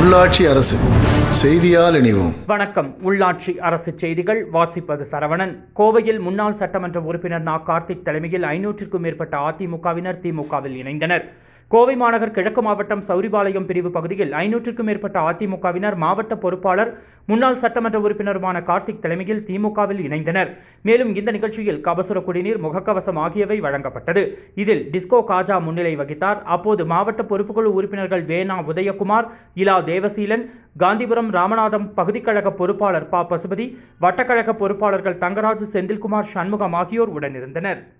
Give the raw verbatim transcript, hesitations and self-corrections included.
உள்ளாட்சி அரசு செய்தியால் இணைவோம். வணக்கம். உள்ளாட்சி அரசு செய்திகள் வாசிப்பது சரவணன். கோவையில் முன்னாள் சட்டமன்ற உறுப்பினர் நா கார்த்திக் தலைமையில் ஐநூற்றுக்கும் மேற்பட்ட அதிமுகவினர் திமுகவில் இணைந்தனர். கோவை மாநகர் கிழக்கு மாவட்டம் சௌரிபாளையம் பிரிவு பகுதியில் ஐநூற்றுக்கும் மேற்பட்ட அதிமுகவினர் மாவட்ட பொறுப்பாளர் முன்னாள் சட்டமன்ற உறுப்பினருமான கார்த்திக் தலைமையில் திமுகவில் இணைந்தனர். மேலும் இந்த நிகழ்ச்சியில் கபசுர குடிநீர், முகக்கவசம் ஆகியவை வழங்கப்பட்டது. இதில் டிஸ்கோ காஜா முன்னிலை வகித்தார். அப்போது மாவட்ட பொறுப்புக்குழு உறுப்பினர்கள் வேணா உதயகுமார், இலா தேவசீலன், காந்திபுரம் ராமநாதம் பகுதி கழக பொறுப்பாளர் ப பசுபதி, வட்டக்கழக பொறுப்பாளர்கள் தங்கராஜ், செந்தில்குமார், சண்முகம் ஆகியோர் உடனிருந்தனர்.